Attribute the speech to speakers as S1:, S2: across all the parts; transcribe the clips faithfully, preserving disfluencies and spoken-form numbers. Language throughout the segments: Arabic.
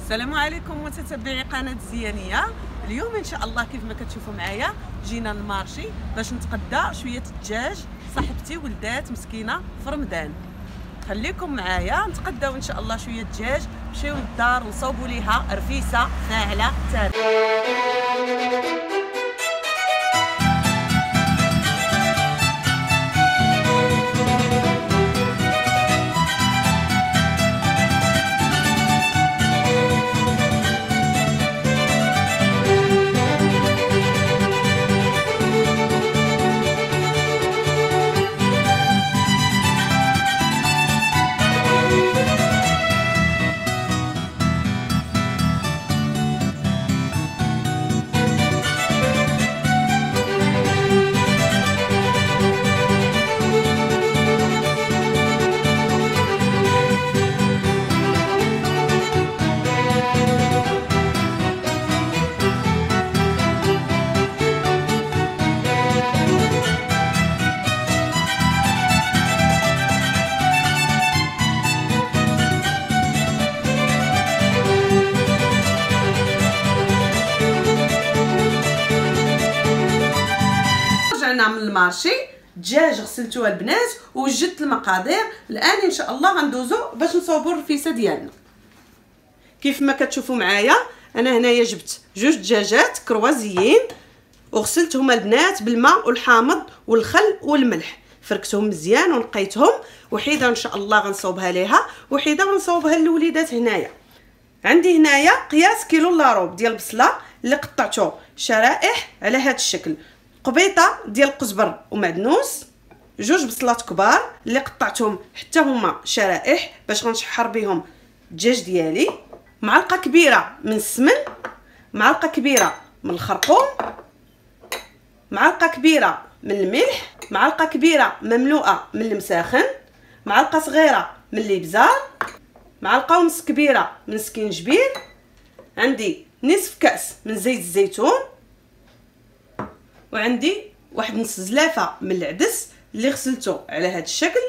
S1: السلام عليكم متتبعي قناه الزيانيه. اليوم ان شاء الله كيف ما كتشوفوا معايا جينا للمارشي باش نتقدى شويه الدجاج. صاحبتي ولدات مسكينه في رمضان، خليكم معايا نتقداو ان شاء الله شويه الدجاج، نمشيو للدار نصوبوا ليها رفيسه فاعله تاريخ. من المارشي دجاج غسلتوها البنات ووجدت المقادير. الان ان شاء الله غندوزو باش نصوبوا الرفيسه ديالنا. كيف ما كتشوفوا معايا انا هنايا جبت جوج دجاجات كروازيين وغسلتهم البنات بالماء والحامض والخل والملح، فركتهم مزيان ونقيتهم. وحيده ان شاء الله غنصوبها ليها وحيده غنصوبها للوليدات. هنايا عندي هنايا قياس كيلو الا ربع ديال البصله اللي قطعته شرائح على هذا الشكل، قبيطه ديال القزبر ومعدنوس، جوج بصلات كبار اللي قطعتهم حتى هما شرائح باش غنشحر بهم الدجاج ديالي، معلقه كبيره من السمن، معلقه كبيره من الخرقوم، معلقه كبيره من الملح، معلقه كبيره مملوءه من المساخن، معلقه صغيره من الابزار، معلقه ونص كبيره من سكينجبير، عندي نصف كاس من زيت الزيتون، وعندي واحد نص زلافه من العدس اللي غسلته على هذا الشكل،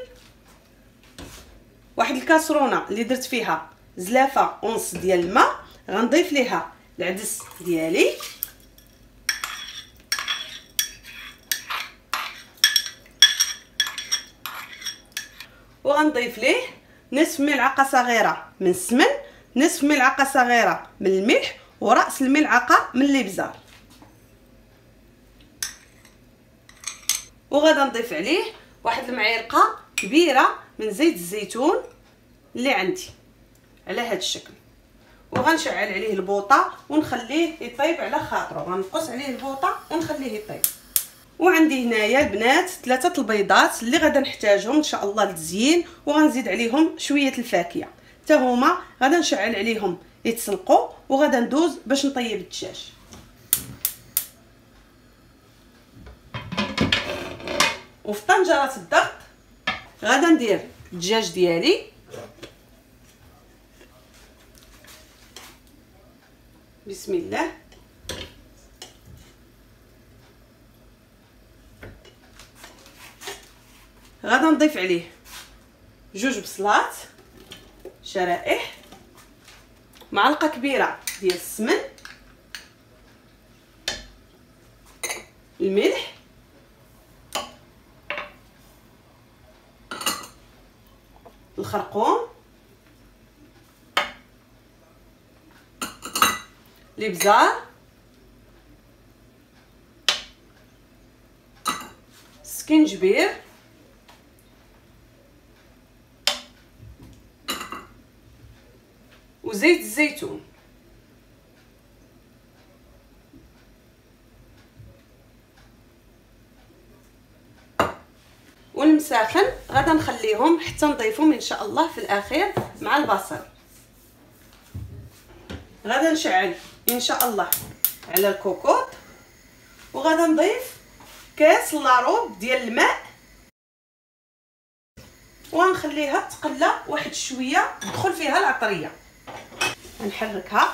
S1: واحد الكاسرونه اللي درت فيها زلافه ونص ديال الماء غنضيف ليها العدس ديالي، وغنضيف ليه نصف ملعقه صغيره من السمن، نصف ملعقه صغيره من الملح، وراس الملعقه من الابزار، وغادا نضيف عليه واحد المعلقه كبيره من زيت الزيتون اللي عندي على هذا الشكل، وغنشعل عليه البوطه ونخليه يطيب على خاطره، غنقص عليه البوطه ونخليه يطيب. وعندي هنايا البنات ثلاثه البيضات اللي غادا نحتاجهم ان شاء الله للتزيين، وغنزيد عليهم شويه الفاكهه حتى هما غادا نشعل عليهم يتسلقوا، وغادا ندوز باش نطيب الدجاج. وفي طنجره الضغط غادا ندير الدجاج ديالي، بسم الله، غادا نضيف عليه جوج بصلات شرائح، معلقه كبيره ديال السمن، الملح، الخرقوم، الابزار، السكينجبير، وزيت الزيتون. والمساخن غادا نخليهم حتى نضيفهم ان شاء الله في الاخير مع البصل. غادا نشعل ان شاء الله على الكوكوط، وغادا نضيف كاس الا ربع ديال الماء، ونخليها تقلى واحد شويه تدخل فيها العطريه. نحركها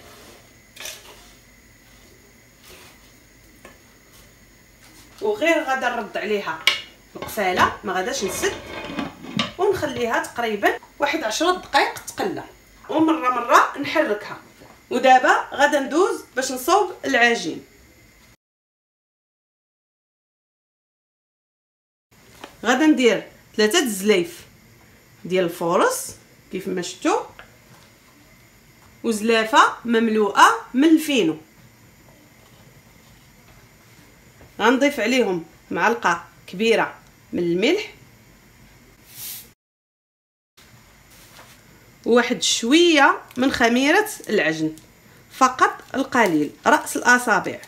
S1: وغير غادا نرد عليها القفاله، ما غاداش نسد، ونخليها تقريبا واحد عشرة دقائق تقلى. ومره مره نحركها. ودابا غادا ندوز باش نصوب العجين. غادا ندير ثلاثه الزلايف ديال الفورص كيف ما شفتوا، وزلافه مملوءه من الفينو. غنضيف عليهم معلقه كبيره من الملح، وواحد شويه من خميره العجن، فقط القليل، راس الاصابع.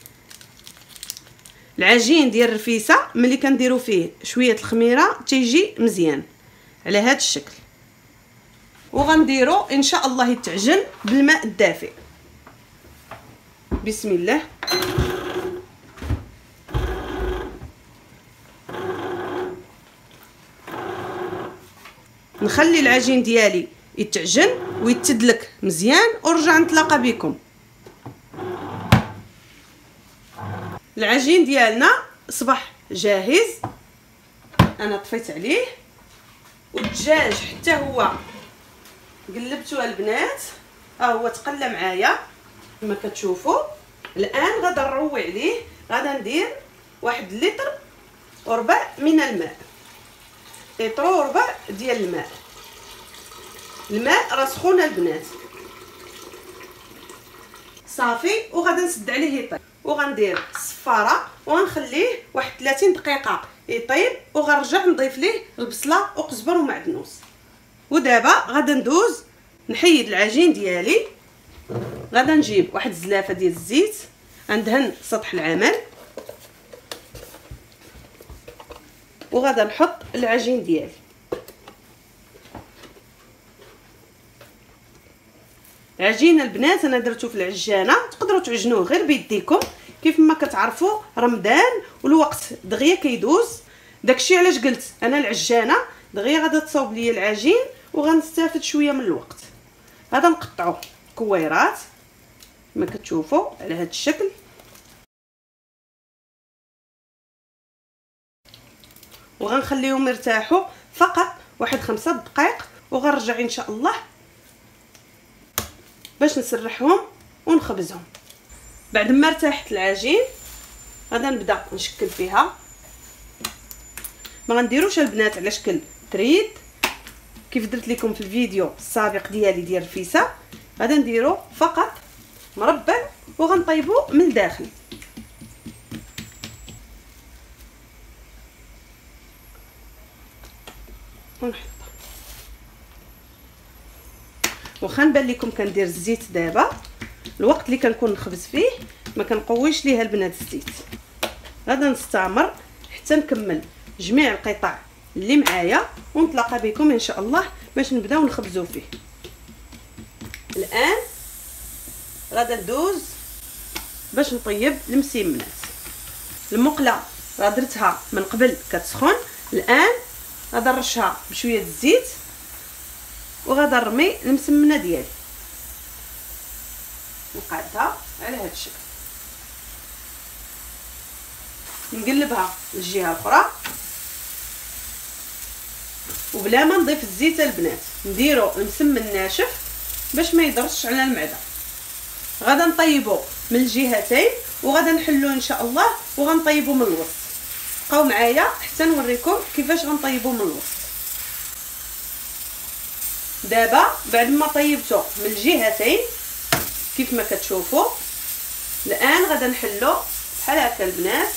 S1: العجين ديال الرفيسه ملي كنديروا فيه شويه الخميره تيجي مزيان على هذا الشكل. وغنديروا ان شاء الله يتعجن بالماء الدافئ. بسم الله. نخلي العجين ديالي يتعجن ويتدلك مزيان ورجع نتلاقى بكم. العجين ديالنا اصبح جاهز، انا طفيت عليه. والدجاج حتى هو قلبته البنات، ها هو تقلى معايا كما كتشوفوا. الان غادا نروي عليه، غادا ندير واحد لتر وربع من الماء، لتر وربع ديال الماء. الماء راه سخون البنات صافي. وغادا نسد عليه يطيب، وغندير الصفاره وغنخليه واحد ثلاثين دقيقه يطيب، وغنرجع نضيف ليه البصله وقزبر ومعدنوس. ودابا غادا ندوز نحيد العجين ديالي. غادا نجيب واحد الزلافه ديال الزيت، غندهن سطح العمل، وغادا نحط العجين ديالي. العجين البنات انا درتو في العجانه، تقدروا تعجنوه غير بيديكم. كيف ما كتعرفوا رمضان والوقت دغيا كيدوز، داكشي علاش قلت انا العجانه دغيا غادا تصاوب ليا العجين وغنستافد شويه من الوقت. غادا نقطعو كويرات كما كتشوفوا على هذا الشكل، وغنخليهم يرتاحوا فقط واحد خمسة دقائق، وغنرجع ان شاء الله باش نسرحهم ونخبزهم. بعد ما ارتاحت العجين غادا نبدا نشكل فيها. ما غنديروش البنات على شكل تريد كيف درت لكم في الفيديو السابق ديالي ديال الرفيسه، غادا نديرو فقط مربع وغنطيبو من الداخل. ونحط واخا نبان لكم كندير الزيت دابا، الوقت اللي كنكون نخبز فيه ما كنقويش ليها البنات الزيت. غادا نستمر حتى نكمل جميع القطع اللي معايا ونتلاقى بكم ان شاء الله باش نبداو نخبزو فيه. الان غادا ندوز باش نطيب المسمنات. المقله راه درتها من قبل كتسخن، الان غادا نرشها بشويه الزيت وغادا نرمي المسمنه ديالي، نقادها على هذا الشكل، نقلبها للجهه الاخرى وبلا ما نضيف الزيت البنات. نديرو المسمن ناشف باش ما يضرش على المعده. غادا نطيبو من الجهتين وغادا نحلو ان شاء الله وغنطيبو من الوسط. بقاو معايا حتى نوريكم كيفاش غنطيبو من الوسط. دابا بعد ما طيبته من الجهتين كيف ما كتشوفوا، الان غادا نحلو بحال هكا البنات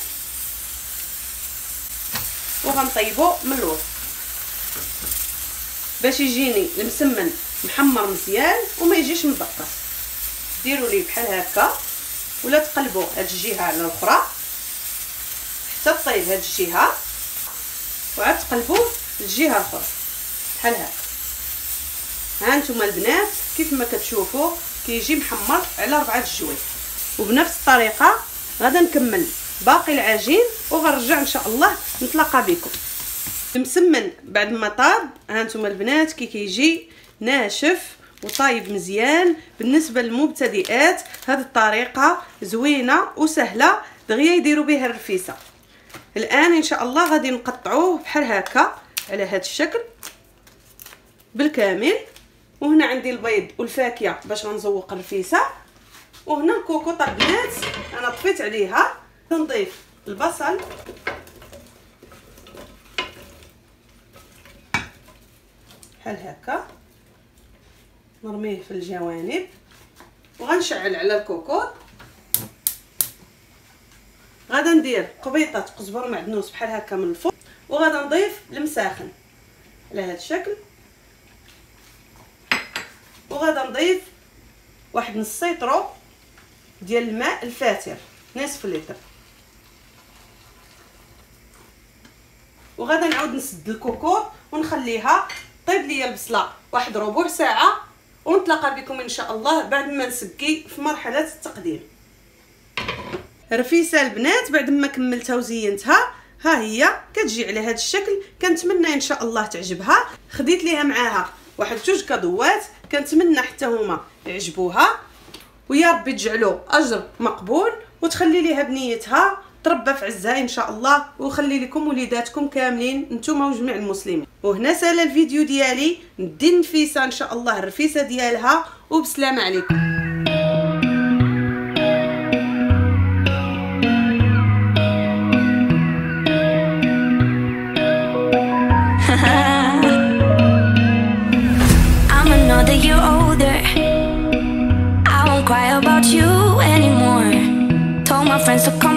S1: وغنطيبو من الوسط باش يجيني المسمن محمر مزيان وما يجيش مدقص. ديروا ليه بحال هكا ولا تقلبوا هاد الجهه على الاخرى حتى طيب هاد الجهه، وعاد تقلبوا الجهه الاخرى بحال هكا. ها نتوما البنات كيف ما كتشوفوا كيجي محمر على ربعه الجوايع. وبنفس الطريقه غادا نكمل باقي العجين وغنرجع ان شاء الله نتلاقى بكم. المسمن بعد ما طاب ها نتوما البنات كي كيجي ناشف وطايب مزيان. بالنسبه للمبتدئات هذه الطريقه زوينه وسهله دغيا يديروا بها الرفيسه. الان ان شاء الله غادي نقطعوه بحال هكا على هذا الشكل بالكامل وهنا عندي البيض والفاكهه باش غنزوق الرفيسه. وهنا الكوكوطه البنات انا طفيت عليها. نضيف البصل بحال هكا، نرميه في الجوانب وغنشعل على الكوكوط. غادا ندير قبيطات قزبر معدنوس بحال هكا من الفوق، وغادا نضيف المساخن على هذا الشكل، وغادا نضيف واحد نص سيطرو ديال الماء الفاتر نصف لتر، وغادا نعاود نسد الكوكوط ونخليها طيب ليا البصله واحد ربع ساعه، ونتلاقى بكم ان شاء الله بعد ما نسقي في مرحله التقديم. رفيسه البنات بعد ما كملتها وزينتها ها هي كتجي على هذا الشكل. كنتمنى ان شاء الله تعجبها. خديت ليها معاها واحد جوج كادوات، كنتمنى حتى هما يعجبوها، ويا ربي تجعلوا اجر مقبول وتخلي ليها بنيتها تربى في عزها ان شاء الله، وخلي لكم وليداتكم كاملين نتوما وجميع المسلمين. وهنا سال الفيديو ديالي، ندي نفيسه ان شاء الله الرفيسه ديالها، وبسلامه عليكم.
S2: Cry about you anymore. Told my friends to come